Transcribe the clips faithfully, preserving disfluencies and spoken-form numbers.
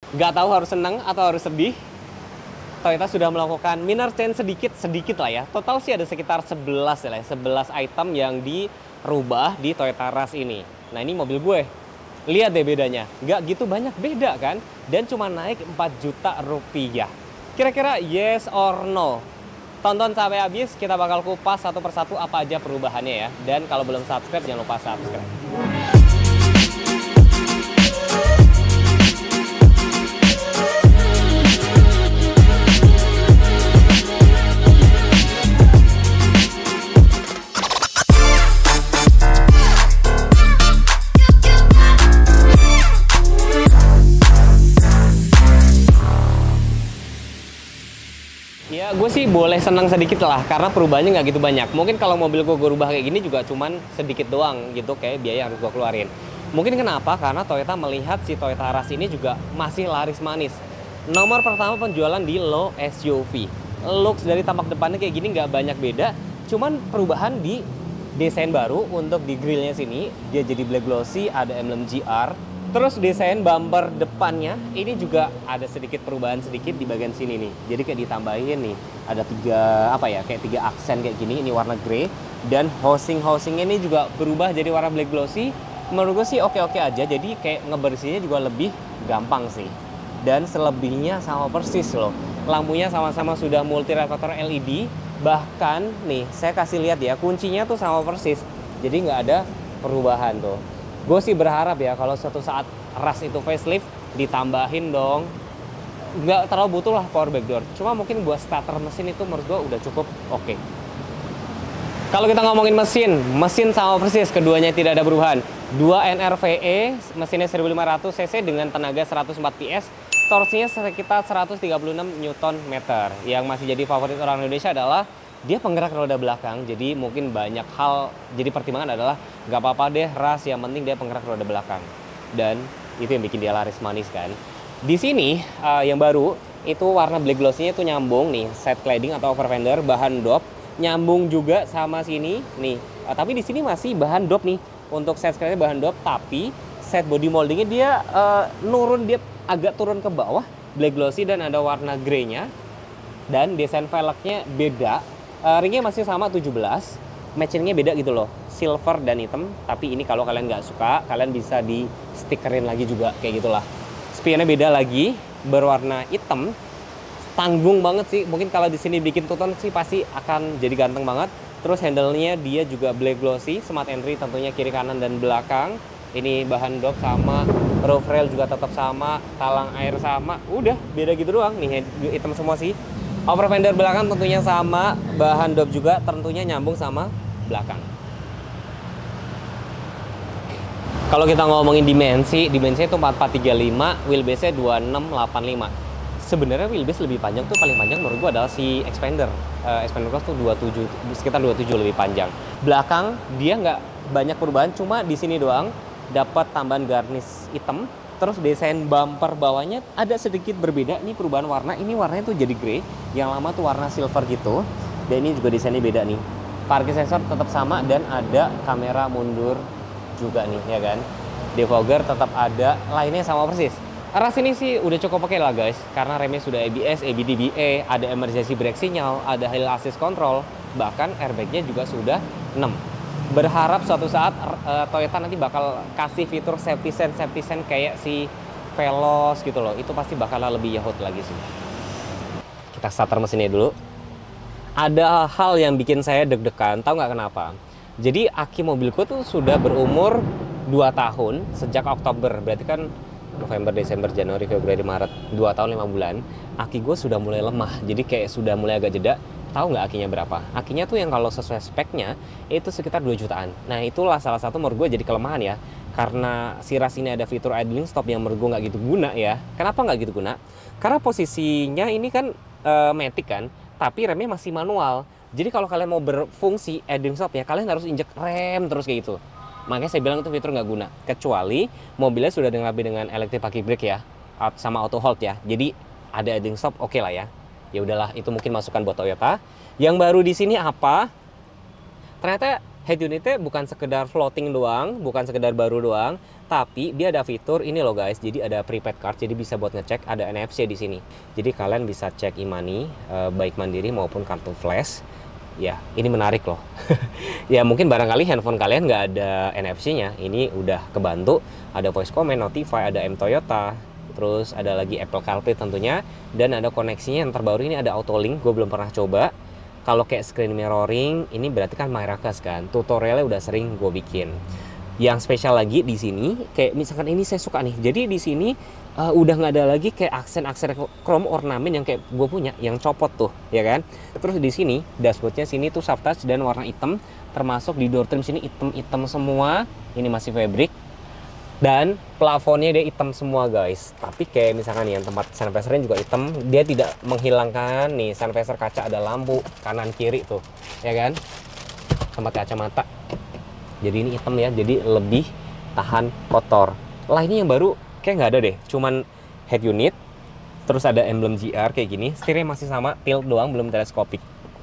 Nggak tahu harus senang atau harus sedih, Toyota sudah melakukan minor change sedikit-sedikit lah ya. Total sih ada sekitar sebelas ya, sebelas item yang dirubah di Toyota Rush ini. Nah ini mobil gue, lihat deh bedanya. Nggak gitu banyak beda kan? Dan cuma naik empat juta rupiah. Kira-kira yes or no? Tonton sampai habis, kita bakal kupas satu persatu apa aja perubahannya ya. Dan kalau belum subscribe, jangan lupa subscribe. Ya, gue sih boleh senang sedikit lah, karena perubahannya nggak gitu banyak. Mungkin kalau mobil gue gue rubah kayak gini juga cuman sedikit doang gitu, kayak biaya harus gue keluarin. Mungkin kenapa? Karena Toyota melihat si Toyota Rush ini juga masih laris manis. Nomor pertama penjualan di low S U V. Looks dari tampak depannya kayak gini nggak banyak beda, cuman perubahan di desain baru untuk di grillnya sini. Dia jadi black glossy, ada emblem G R. Terus desain bumper depannya ini juga ada sedikit perubahan sedikit di bagian sini nih. Jadi kayak ditambahin nih, ada tiga apa ya, kayak tiga aksen kayak gini. Ini warna grey, dan housing housingnya ini juga berubah jadi warna black glossy. Menurut gue sih oke-oke aja. Jadi kayak ngebersihinnya juga lebih gampang sih. Dan selebihnya sama persis loh. Lampunya sama-sama sudah multi reflektor L E D. Bahkan nih saya kasih lihat ya, kuncinya tuh sama persis. Jadi nggak ada perubahan tuh. Gue sih berharap ya kalau suatu saat Rush itu facelift, ditambahin dong. Nggak terlalu butuh lah power backdoor. Cuma mungkin buat starter mesin itu menurut gue udah cukup oke. Okay. Kalau kita ngomongin mesin, mesin sama persis, keduanya tidak ada perubahan. dua N R V E, mesinnya seribu lima ratus cc dengan tenaga seratus empat P S. Torsinya sekitar seratus tiga puluh enam newton meter. Yang masih jadi favorit orang Indonesia adalah dia penggerak roda belakang, jadi mungkin banyak hal jadi pertimbangan adalah nggak apa-apa deh Rush, yang penting dia penggerak roda belakang, dan itu yang bikin dia laris manis kan. Di sini uh, yang baru itu warna black glossy-nya itu nyambung nih, side cladding atau over fender bahan dop nyambung juga sama sini nih, uh, tapi di sini masih bahan dop nih untuk side skirtnya bahan dop, tapi set body moldingnya dia uh, nurun, dia agak turun ke bawah, black glossy dan ada warna grey-nya, dan desain velgnya beda. Uh, ringnya masih sama tujuh belas, matchingnya beda gitu loh, silver dan hitam. Tapi ini kalau kalian nggak suka, kalian bisa di stikerin lagi juga kayak gitulah. Spionnya beda lagi, berwarna hitam, tanggung banget sih. Mungkin kalau di sini bikin tuton sih pasti akan jadi ganteng banget. Terus handle-nya dia juga black glossy, smart entry tentunya kiri kanan dan belakang. Ini bahan dop sama, roof rail juga tetap sama, talang air sama. Udah beda gitu doang nih, hitam semua sih. Over fender belakang tentunya sama, bahan dop juga tentunya nyambung sama belakang. Kalau kita ngomongin dimensi, dimensinya itu empat empat tiga lima, wheelbase-nya dua enam delapan lima. Sebenarnya wheelbase lebih panjang tuh, paling panjang menurut gua adalah si Xpander. Uh, Xpander Cross tuh dua puluh tujuh, sekitar dua puluh tujuh lebih panjang. Belakang dia nggak banyak perubahan, cuma di sini doang dapat tambahan garnish hitam. Terus desain bumper bawahnya ada sedikit berbeda. Ini perubahan warna, ini warnanya tuh jadi grey. Yang lama tuh warna silver gitu. Dan ini juga desainnya beda nih. Parking sensor tetap sama dan ada kamera mundur juga nih ya kan. Defogger tetap ada, lainnya sama persis. Rush ini sih udah cukup oke lah guys, karena remnya sudah A B S, A B D B A, ada emergency brake signal, ada hill assist control, bahkan airbagnya juga sudah enam. Berharap suatu saat uh, Toyota nanti bakal kasih fitur safety sense safety sense kayak si Veloz gitu loh. Itu pasti bakalan lebih yahut lagi sih. Kita starter mesinnya dulu. Ada hal yang bikin saya deg-degan, tahu nggak kenapa? Jadi aki mobilku tuh sudah berumur dua tahun sejak Oktober. Berarti kan November, Desember, Januari, Februari, Maret, dua tahun lima bulan. Aki gue sudah mulai lemah. Jadi kayak sudah mulai agak jeda. Tahu nggak akinya berapa? Akinya tuh yang kalau sesuai speknya itu sekitar dua jutaan. Nah itulah salah satu menurut gue jadi kelemahan ya. Karena si Rush ini ada fitur idling stop yang menurut gue nggak gitu guna ya. Kenapa nggak gitu guna? Karena posisinya ini kan e, matic kan, tapi remnya masih manual. Jadi kalau kalian mau berfungsi idling stop ya, kalian harus injek rem terus kayak gitu. Makanya saya bilang itu fitur nggak guna. Kecuali mobilnya sudah dilengkapi dengan electric parking brake ya, sama auto hold ya. Jadi ada idling stop oke okay lah ya. Ya udahlah, itu mungkin masukan buat Toyota. Yang baru di sini apa? Ternyata head unitnya bukan sekedar floating doang, bukan sekedar baru doang, tapi dia ada fitur ini loh guys. Jadi ada prepaid card, jadi bisa buat ngecek, ada N F C di sini. Jadi kalian bisa cek e-money eh, baik mandiri maupun kartu flash. Ya, ini menarik loh. Ya mungkin barangkali handphone kalian nggak ada N F C-nya, ini udah kebantu. Ada voice command, notify, ada M Toyota, terus ada lagi Apple CarPlay tentunya, dan ada koneksinya yang terbaru ini ada Autolink. Gue belum pernah coba. Kalau kayak screen mirroring, ini berarti kan Miracles kan. Tutorialnya udah sering gue bikin. Yang spesial lagi di sini, kayak misalkan ini saya suka nih. Jadi di sini uh, udah nggak ada lagi kayak aksen-aksen chrome ornamen yang kayak gue punya, yang copot tuh, ya kan? Terus di sini dashboardnya sini tuh soft touch dan warna hitam, termasuk di door trim sini hitam-hitam semua. Ini masih fabric. Dan plafonnya dia hitam semua guys. Tapi kayak misalkan nih yang tempat sun visor-nya juga hitam, dia tidak menghilangkan nih sun visor kaca, ada lampu kanan kiri tuh, ya kan? Tempat kacamata. Jadi ini hitam ya, jadi lebih tahan kotor. Lah ini yang baru kayak nggak ada deh, cuman head unit, terus ada emblem G R kayak gini, setirnya masih sama, tilt doang, belum teleskopik.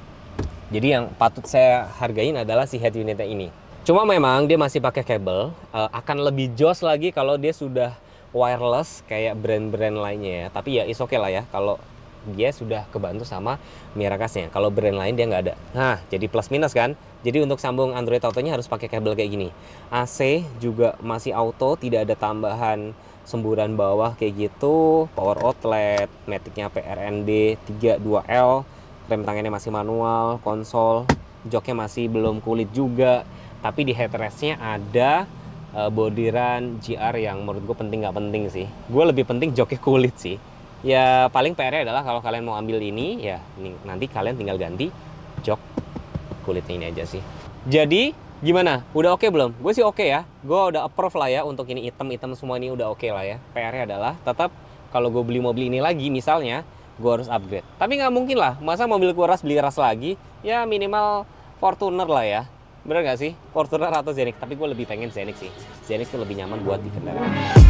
Jadi yang patut saya hargain adalah si head unitnya ini. Cuma memang dia masih pakai kabel, uh, akan lebih jos lagi kalau dia sudah wireless kayak brand-brand lainnya ya. Tapi ya is oke okay lah ya kalau dia sudah kebantu sama Miracles-nya. Kalau brand lain dia nggak ada. Nah, jadi plus minus kan. Jadi untuk sambung Android Auto-nya harus pakai kabel kayak gini. A C juga masih auto, tidak ada tambahan semburan bawah kayak gitu. Power outlet, matic-nya P R N B tiga dua L, rem tangannya masih manual, konsol, joknya masih belum kulit juga. Tapi di headrest-nya ada uh, bodiran G R yang menurut gue penting nggak penting sih. Gue lebih penting joknya kulit sih. Ya paling P R-nya adalah kalau kalian mau ambil ini, ya nanti kalian tinggal ganti jok kulitnya ini aja sih. Jadi gimana? Udah oke okay belum? Gue sih oke okay ya. Gue udah approve lah ya untuk ini hitam-hitam semua ini udah oke okay lah ya. P R-nya adalah tetap kalau gue beli mobil ini lagi misalnya, gue harus upgrade. Tapi nggak mungkin lah, masa mobil gue ras beli ras lagi? Ya minimal Fortuner lah ya. Bener nggak sih? Fortuner atau Zenix? Tapi gue lebih pengen Zenix sih. Zenix tuh lebih nyaman buat di kendaraan.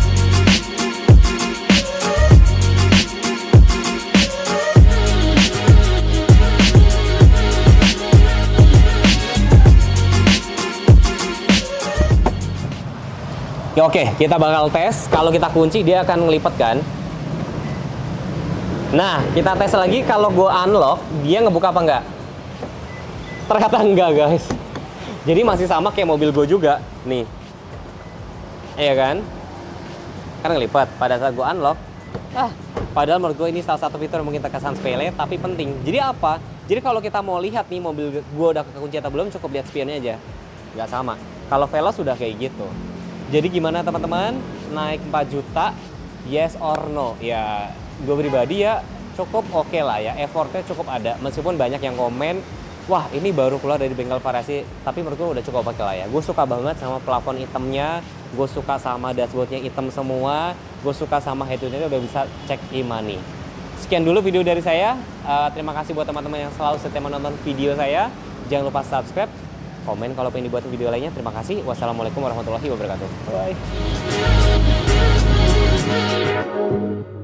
Ya, oke, kita bakal tes. Kalau kita kunci dia akan ngelipet kan. Nah, kita tes lagi kalau gue unlock dia ngebuka apa enggak? Ternyata enggak guys. Jadi masih sama kayak mobil gue juga nih. Iya kan? Kan ngelipet pada saat gue unlock. Ah, padahal menurut gue ini salah satu fitur yang mungkin terkesan sepele tapi penting. Jadi apa? Jadi kalau kita mau lihat nih mobil gue udah kekunci atau belum, cukup lihat spionnya aja. Nggak sama. Kalau Veloz sudah kayak gitu. Jadi gimana teman-teman? Naik empat juta, yes or no? Ya, gue pribadi ya cukup oke okay lah ya. Effortnya cukup ada. Meskipun banyak yang komen, wah ini baru keluar dari bengkel variasi. Tapi menurut gue udah cukup oke okay lah ya. Gue suka banget sama plafon hitamnya. Gue suka sama dashboardnya hitam semua. Gue suka sama head unitnya udah bisa cek e-money. Sekian dulu video dari saya. Uh, terima kasih buat teman-teman yang selalu setia menonton video saya. Jangan lupa subscribe, komen kalau pengen dibuat video lainnya. Terima kasih. Wassalamualaikum warahmatullahi wabarakatuh. Bye.